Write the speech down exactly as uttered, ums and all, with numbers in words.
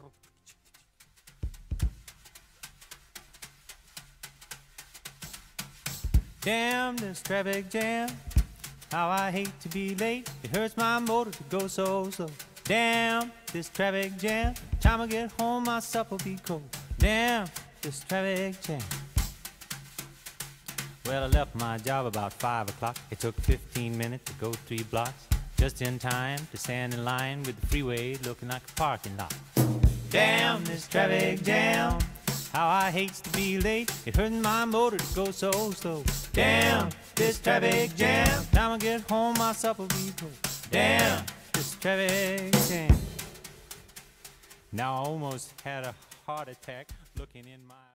Damn this traffic jam, how I hate to be late. It hurts my motor to go so slow. Damn this traffic jam, time I get home my supper'll be cold. Damn this traffic jam. Well, I left my job about five o'clock. It took fifteen minutes to go three blocks, just in time to stand in line with the freeway looking like a parking lot. Damn this traffic jam, how I hate to be late. It hurts my motor to go so slow. Damn this traffic jam, time I get home my supper'll be cold. Damn this traffic jam. Now I almost had a heart attack looking in my